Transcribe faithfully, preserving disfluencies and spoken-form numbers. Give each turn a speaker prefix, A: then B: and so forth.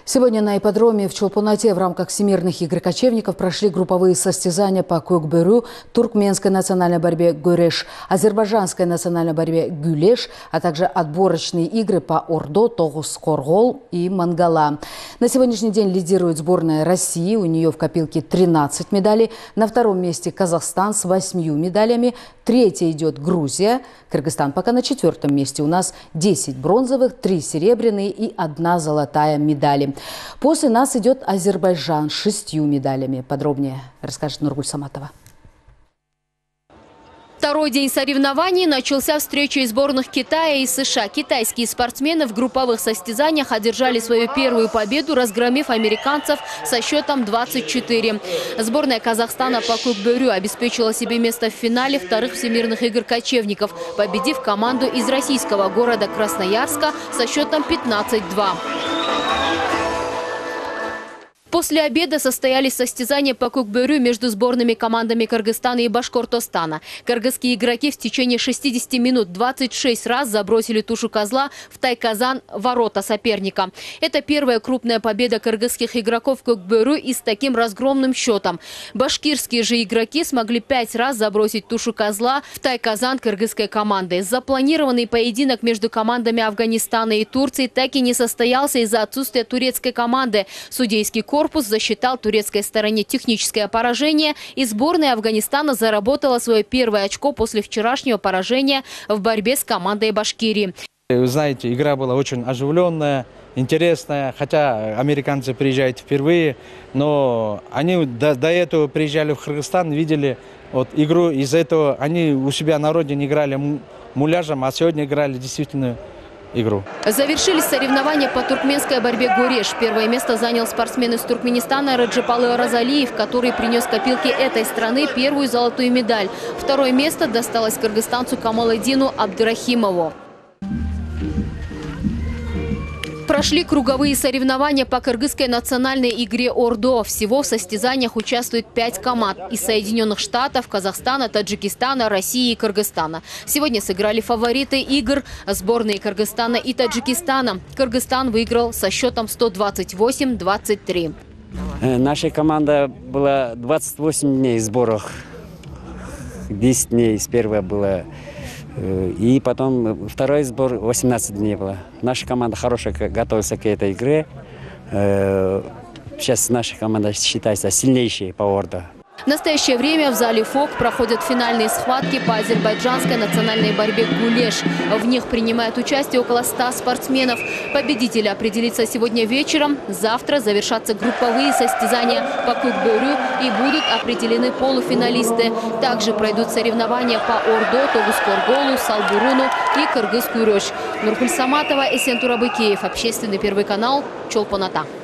A: Сегодня на ипподроме в Чолпоноте в рамках Всемирных игр кочевников прошли групповые состязания по Көкбөрү, туркменской национальной борьбе Гөреш, азербайджанской национальной борьбе Гюлеш, а также отборочные игры по Ордо, Тогус, Коргол и Мангала. На сегодняшний день лидирует сборная России, у нее в копилке тринадцать медалей. На втором месте Казахстан с восьмью медалями. Третья идет Грузия. Кыргызстан пока на четвертом месте. У нас десять бронзовых, три серебряные и одна золотая медали. После нас идет Азербайджан с шестью медалями. Подробнее расскажет Нургуль Саматова.
B: Второй день соревнований начался встречей сборных Китая и США. Китайские спортсмены в групповых состязаниях одержали свою первую победу, разгромив американцев со счетом двадцать четыре. Сборная Казахстана по Көкбөрү обеспечила себе место в финале вторых Всемирных игр кочевников, победив команду из российского города Красноярска со счетом пятнадцать два. После обеда состоялись состязания по Көкбөрү между сборными командами Кыргызстана и Башкортостана. Кыргызские игроки в течение шестидесяти минут двадцать шесть раз забросили тушу козла в тайказан ворота соперника. Это первая крупная победа кыргызских игроков в Көкбөрү и с таким разгромным счетом. Башкирские же игроки смогли пять раз забросить тушу козла в тайказан кыргызской команды. Запланированный поединок между командами Афганистана и Турции так и не состоялся из-за отсутствия турецкой команды. Судейский корпус Корпус засчитал турецкой стороне техническое поражение, и сборная Афганистана заработала свое первое очко после вчерашнего поражения в борьбе с командой Башкирии.
C: Вы знаете, игра была очень оживленная, интересная, хотя американцы приезжают впервые, но они до, до этого приезжали в Кыргызстан, видели вот, игру, из-за этого они у себя на родине играли муляжем, а сегодня играли действительно игру.
B: Завершились соревнования по туркменской борьбе Гуреш. Первое место занял спортсмен из Туркменистана Раджапалы Оразалиев, который принес копилке этой страны первую золотую медаль. Второе место досталось кыргызстанцу Камаледдину Абдурахимову. Прошли круговые соревнования по кыргызской национальной игре Ордо. Всего в состязаниях участвует пять команд из Соединенных Штатов, Казахстана, Таджикистана, России и Кыргызстана. Сегодня сыграли фавориты игр – сборные Кыргызстана и Таджикистана. Кыргызстан выиграл со счетом сто двадцать восемь — двадцать три.
D: Наша команда была двадцать восемь дней в сборах. десять дней с первого было. И потом второй сбор восемнадцать дней было. Наша команда хорошая готовится к этой игре. Сейчас наша команда считается сильнейшей по Ордо.
B: В настоящее время в зале ФОК проходят финальные схватки по азербайджанской национальной борьбе Гюлеш. В них принимает участие около ста спортсменов. Победитель определится сегодня вечером. Завтра завершатся групповые состязания по Көкбөрү и будут определены полуфиналисты. Также пройдут соревнования по Ордо, Тогус-Корголу, Салбуруну и Кыргыз-Куреш. Нургуль Саматова, Эсен Турабыкеев, Общественный первый канал, Чолпонота.